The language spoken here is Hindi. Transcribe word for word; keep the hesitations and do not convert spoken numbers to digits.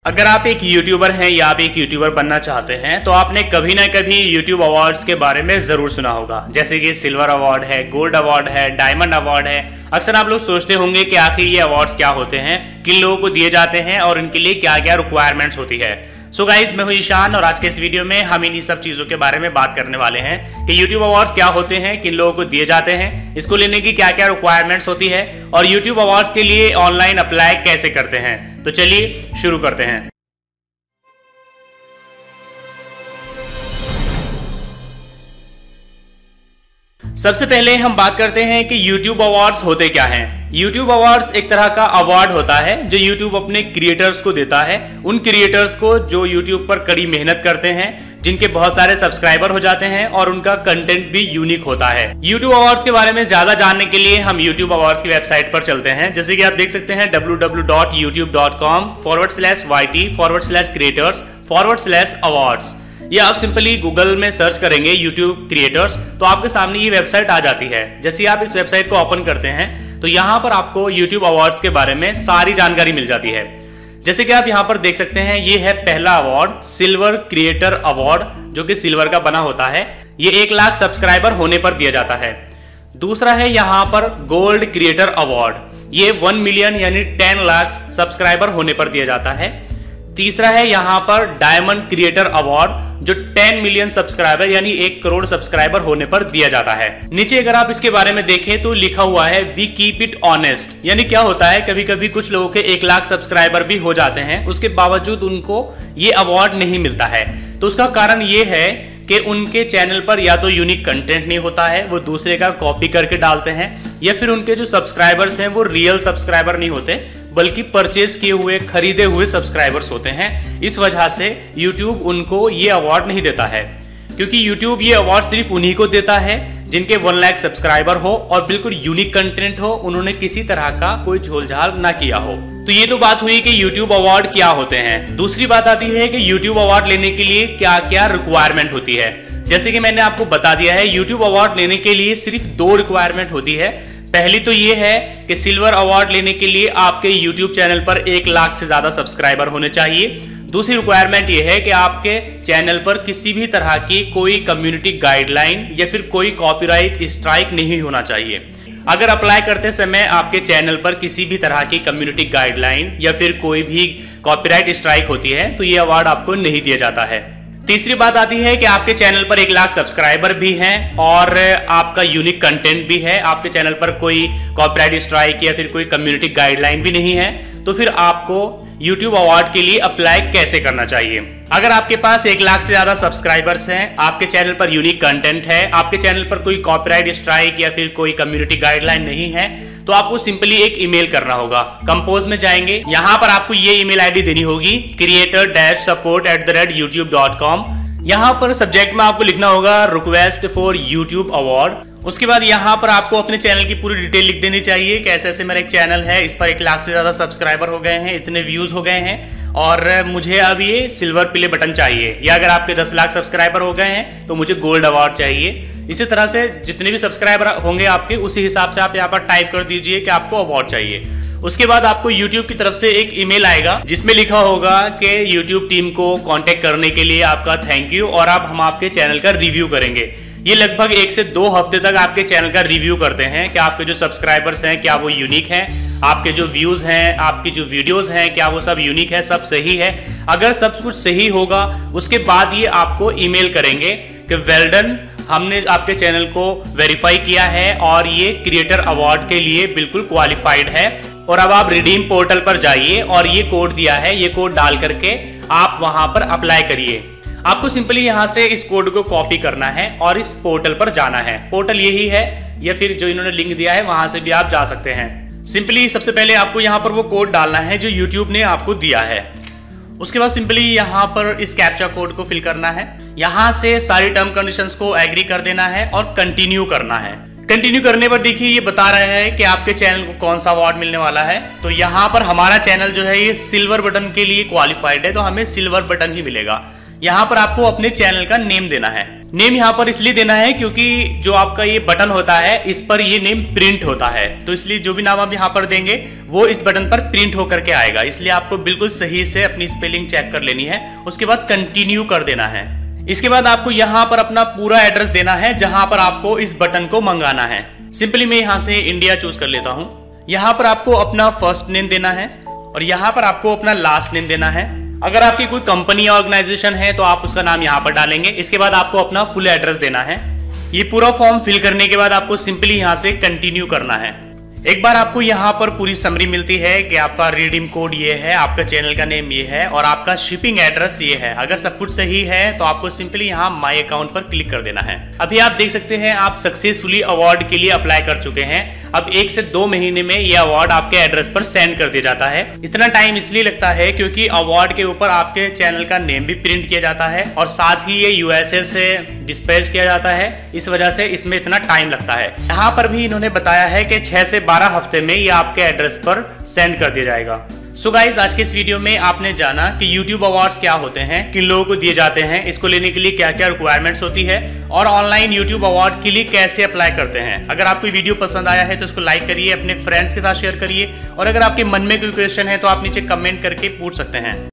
अगर आप एक यूट्यूबर हैं या आप एक यूट्यूबर बनना चाहते हैं तो आपने कभी ना कभी यूट्यूब अवार्ड्स के बारे में जरूर सुना होगा, जैसे कि सिल्वर अवार्ड है, गोल्ड अवार्ड है, डायमंड अवार्ड है। अक्सर आप लोग सोचते होंगे कि आखिर ये अवार्ड्स क्या होते हैं, किन लोगों को दिए जाते हैं और इनके लिए क्या क्या रिक्वायरमेंट्स होती है। सो गाइस, मैं हूं ईशान और आज के इस वीडियो में हम इन्हीं सब चीजों के बारे में बात करने वाले हैं कि यूट्यूब अवार्ड्स क्या होते हैं, किन लोगों को दिए जाते हैं, इसको लेने की क्या क्या रिक्वायरमेंट्स होती है और यूट्यूब अवार्ड्स के लिए ऑनलाइन अप्लाई कैसे करते हैं। तो चलिए शुरू करते हैं। सबसे पहले हम बात करते हैं कि YouTube अवार्ड्स होते क्या हैं। YouTube अवार्ड्स एक तरह का अवार्ड होता है जो YouTube अपने क्रिएटर्स को देता है, उन क्रिएटर्स को जो YouTube पर कड़ी मेहनत करते हैं, जिनके बहुत सारे सब्सक्राइबर हो जाते हैं और उनका कंटेंट भी यूनिक होता है। YouTube अवार्ड्स के बारे में ज्यादा जानने के लिए हम YouTube अवार्ड्स की वेबसाइट पर चलते हैं, जैसे कि आप देख सकते हैं W W W dot YouTube dot com forward slash Y T forward slash creators forward slash awards. या आप सिंपली गूगल में सर्च करेंगे YouTube क्रिएटर्स तो आपके सामने ये वेबसाइट आ जाती है। जैसे आप इस वेबसाइट को ओपन करते हैं तो यहाँ पर आपको YouTube अवार्ड्स के बारे में सारी जानकारी मिल जाती है। जैसे कि आप यहाँ पर देख सकते हैं, ये है पहला अवार्ड सिल्वर क्रिएटर अवार्ड, जो कि सिल्वर का बना होता है। ये एक लाख सब्सक्राइबर होने पर दिया जाता है। दूसरा है यहाँ पर गोल्ड क्रिएटर अवार्ड, ये वन मिलियन यानी टेन लाख सब्सक्राइबर होने पर दिया जाता है। तीसरा है यहाँ पर डायमंड क्रिएटर अवार्ड, जो टेन मिलियन सब्सक्राइबर यानी एक करोड़ सब्सक्राइबर होने पर दिया जाता है। नीचे अगर आप इसके बारे में देखें तो लिखा हुआ है वी कीप इट ऑनेस्ट, यानी क्या होता है, कभी कभी कुछ लोगों के एक लाख सब्सक्राइबर भी हो जाते हैं, उसके बावजूद उनको ये अवार्ड नहीं मिलता है। तो उसका कारण ये है कि उनके चैनल पर या तो यूनिक कंटेंट नहीं होता है, वो दूसरे का कॉपी करके डालते हैं, या फिर उनके जो सब्सक्राइबर्स हैं वो रियल सब्सक्राइबर नहीं होते बल्कि परचेज किए हुए, खरीदे हुए सब्सक्राइबर्स होते हैं। इस वजह से YouTube उनको ये अवार्ड नहीं देता है, क्योंकि YouTube ये अवार्ड सिर्फ उन्हीं को देता है जिनके वन लाख सब्सक्राइबर हो और बिल्कुल यूनिक कंटेंट हो, उन्होंने किसी तरह का कोई झोलझाल ना किया हो। तो ये तो बात हुई कि YouTube अवार्ड क्या होते हैं। दूसरी बात आती है कि YouTube अवार्ड लेने के लिए क्या क्या रिक्वायरमेंट होती है। जैसे कि मैंने आपको बता दिया है, YouTube अवार्ड लेने के लिए सिर्फ दो रिक्वायरमेंट होती है। पहली तो ये है कि सिल्वर अवार्ड लेने के लिए आपके YouTube चैनल पर एक लाख से ज्यादा सब्सक्राइबर होने चाहिए। दूसरी रिक्वायरमेंट ये है कि आपके चैनल पर किसी भी तरह की कोई कम्युनिटी गाइडलाइन या फिर कोई कॉपीराइट स्ट्राइक नहीं होना चाहिए। अगर अप्लाई करते समय आपके चैनल पर किसी भी तरह की कम्युनिटी गाइडलाइन या फिर कोई भी कॉपीराइट स्ट्राइक होती है तो ये अवार्ड आपको नहीं दिया जाता है। तीसरी बात आती है कि आपके चैनल पर एक लाख सब्सक्राइबर भी हैं और आपका यूनिक कंटेंट भी है, आपके चैनल पर कोई कॉपीराइट स्ट्राइक या फिर कोई कम्युनिटी गाइडलाइन भी नहीं है, तो फिर आपको YouTube अवार्ड के लिए अप्लाई कैसे करना चाहिए। अगर आपके पास एक लाख से ज्यादा सब्सक्राइबर्स हैं, आपके चैनल पर यूनिक कंटेंट है, आपके चैनल पर कोई कॉपीराइट स्ट्राइक या फिर कोई कम्युनिटी गाइडलाइन नहीं है, तो आपको सिंपली एक ईमेल करना होगा। कंपोज में जाएंगे, यहां पर आपको ये ईमेल आईडी देनी होगी creator dash support at the rate YouTube dot com. यहाँ पर सब्जेक्ट में आपको लिखना होगा रिक्वेस्ट फॉर यूट्यूब अवार्ड। उसके बाद यहाँ पर आपको अपने चैनल की पूरी डिटेल लिख देनी चाहिए कि ऐसे ऐसे मेरा एक चैनल है, इस पर एक लाख से ज्यादा सब्सक्राइबर हो गए हैं, इतने व्यूज हो गए हैं और मुझे अब ये सिल्वर प्ले बटन चाहिए, या अगर आपके दस लाख सब्सक्राइबर हो गए हैं तो मुझे गोल्ड अवार्ड चाहिए। इसी तरह से जितने भी सब्सक्राइबर होंगे आपके, उसी हिसाब से आप यहाँ पर टाइप कर दीजिए कि आपको अवार्ड चाहिए। उसके बाद आपको YouTube की तरफ से एक ईमेल आएगा जिसमें लिखा होगा कि YouTube टीम को कांटेक्ट करने के लिए आपका थैंक यू और आप हम आपके चैनल का रिव्यू करेंगे। ये लगभग एक से दो हफ्ते तक आपके चैनल का रिव्यू करते हैं कि आपके जो सब्सक्राइबर्स हैं क्या वो यूनिक हैं, आपके जो व्यूज हैं, आपकी जो वीडियोस हैं क्या वो सब यूनिक है, सब सही है। अगर सब कुछ सही होगा उसके बाद ये आपको ईमेल करेंगे कि वेल डन, हमने आपके चैनल को वेरीफाई किया है और ये क्रिएटर अवार्ड के लिए बिल्कुल क्वालिफाइड है। और अब आप रिडीम पोर्टल पर जाइए और ये कोड दिया है, ये कोड डाल करके आप वहां पर अप्लाई करिए। आपको सिंपली यहां से इस कोड को कॉपी करना है और इस पोर्टल पर जाना है। पोर्टल यही है या फिर जो इन्होंने लिंक दिया है वहां से भी आप जा सकते हैं। सिंपली सबसे पहले आपको यहां पर वो कोड डालना है जो YouTube ने आपको दिया है। उसके बाद सिंपली यहाँ पर इस कैप्चा कोड को फिल करना है, यहाँ से सारी टर्म कंडीशंस को एग्री कर देना है और कंटिन्यू करना है। कंटिन्यू करने पर देखिए ये बता रहा है कि आपके चैनल को कौन सा अवार्ड मिलने वाला है। तो यहाँ पर हमारा चैनल जो है ये सिल्वर बटन के लिए क्वालिफाइड है, तो हमें सिल्वर बटन ही मिलेगा। यहाँ पर आपको अपने चैनल का नेम देना है। नेम यहाँ पर इसलिए देना है क्योंकि जो आपका ये बटन होता है इस पर ये नेम प्रिंट होता है, तो इसलिए जो भी नाम आप यहाँ पर देंगे वो इस बटन पर प्रिंट होकर के आएगा। इसलिए आपको बिल्कुल सही से अपनी स्पेलिंग चेक कर लेनी है, उसके बाद कंटिन्यू कर देना है। इसके बाद आपको यहाँ पर अपना पूरा एड्रेस देना है जहां पर आपको इस बटन को मंगाना है। सिंपली मैं यहाँ से इंडिया चूज कर लेता हूँ। यहाँ पर आपको अपना फर्स्ट नेम देना है और यहाँ पर आपको अपना लास्ट नेम देना है। अगर आपकी कोई कंपनी या ऑर्गेनाइजेशन है तो आप उसका नाम यहाँ पर डालेंगे। इसके बाद आपको अपना फुल एड्रेस देना है। ये पूरा फॉर्म फिल करने के बाद आपको सिंपली यहाँ से कंटिन्यू करना है। एक बार आपको यहाँ पर पूरी समरी मिलती है कि आपका रिडीम कोड ये है, आपका चैनल का नेम ये है और आपका शिपिंग एड्रेस ये है। अगर सब कुछ सही है तो आपको सिंपली यहाँ माय अकाउंट पर क्लिक कर देना है। अभी आप देख सकते हैं आप सक्सेसफुली अवार्ड के लिए अप्लाई कर चुके हैं। अब एक से दो महीने में ये अवार्ड आपके एड्रेस पर सेंड कर दिया जाता है। इतना टाइम इसलिए लगता है क्योंकि अवार्ड के ऊपर आपके चैनल का नेम भी प्रिंट किया जाता है और साथ ही ये यूएसए से डिस्पैच किया जाता है, इस वजह से इसमें इतना टाइम लगता है। यहाँ पर भी इन्होंने बताया है कि छह से बारह हफ्ते में ये आपके एड्रेस पर सेंड कर दिया जाएगा। सो गाइस, आज के इस वीडियो में आपने जाना कि YouTube अवार्ड्स क्या होते हैं, किन लोगों को दिए जाते हैं, इसको लेने के लिए क्या क्या रिक्वायरमेंट्स होती है और ऑनलाइन YouTube अवार्ड के लिए कैसे अप्लाई करते हैं। अगर आपको वीडियो पसंद आया है तो इसको लाइक करिए, अपने फ्रेंड्स के साथ शेयर करिए और अगर आपके मन में कोई क्वेश्चन है तो आप नीचे कमेंट करके पूछ सकते हैं।